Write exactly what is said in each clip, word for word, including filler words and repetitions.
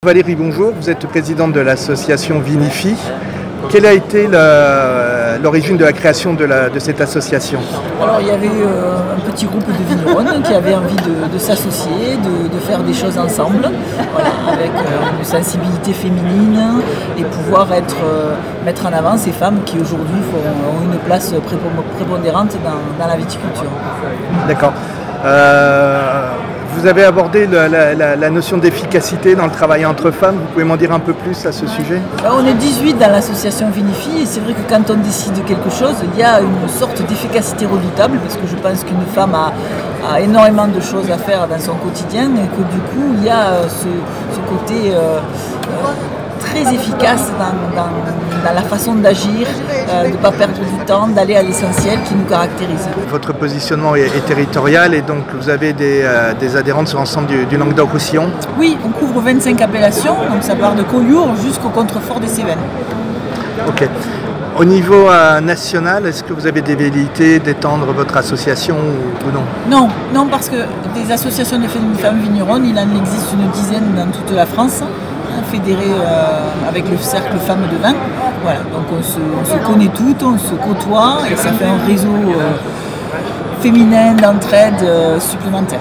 Valérie, bonjour. Vous êtes présidente de l'association Vinifie. Quelle a été l'origine de la création de, la, de cette association? Alors il y avait euh, un petit groupe de vigneronnes qui avaient envie de, de s'associer, de, de faire des choses ensemble, voilà, avec euh, une sensibilité féminine et pouvoir être, euh, mettre en avant ces femmes qui aujourd'hui ont une place prépondérante dans, dans la viticulture. D'accord. Euh, vous avez abordé la, la, la notion d'efficacité dans le travail entre femmes. Vous pouvez m'en dire un peu plus à ce sujet? On est dix-huit dans l'association Vinifie et c'est vrai que quand on décide quelque chose, il y a une sorte d'efficacité redoutable parce que je pense qu'une femme a, a énormément de choses à faire dans son quotidien et que du coup il y a ce, ce côté euh, euh, très efficace dans, dans, dans la façon d'agir, euh, de ne pas perdre du temps, d'aller à l'essentiel qui nous caractérise. Votre positionnement est, est territorial et donc vous avez des, euh, des adhérentes sur l'ensemble du, du Languedoc-Roussillon? Oui, on couvre vingt-cinq appellations, donc ça part de Collioure jusqu'au contrefort des Cévennes. Ok. Au niveau euh, national, est-ce que vous avez des velléités d'étendre votre association ou, ou non? Non, non, parce que des associations de femmes vigneronnes, il en existe une dizaine dans toute la France, fédérées euh, avec le cercle Femmes de Vin. Voilà, donc on se, on se connaît toutes, on se côtoie et ça fait un réseau euh, féminin d'entraide euh, supplémentaire.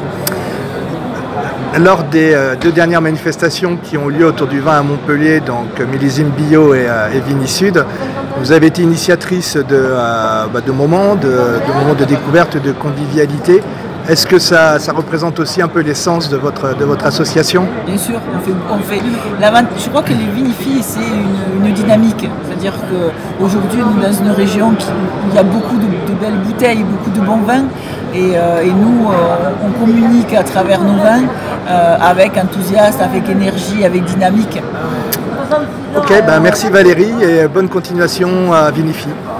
Lors des euh, deux dernières manifestations qui ont lieu autour du vin à Montpellier, donc Millésime Bio et, euh, et Vinisud, vous avez été initiatrice de, euh, bah, de, moments, de, de moments de découverte, de convivialité. Est-ce que ça, ça représente aussi un peu l'essence de votre, de votre association? Bien sûr, on fait, on fait la, je crois que les Vinifie, c'est une, une dynamique. C'est-à-dire qu'aujourd'hui, on est dans une région qui, où il y a beaucoup de, de belles bouteilles, beaucoup de bons vins. Et, euh, et nous, euh, on communique à travers nos vins euh, avec enthousiasme, avec énergie, avec dynamique. Ok, ben merci Valérie et bonne continuation à Vinifie.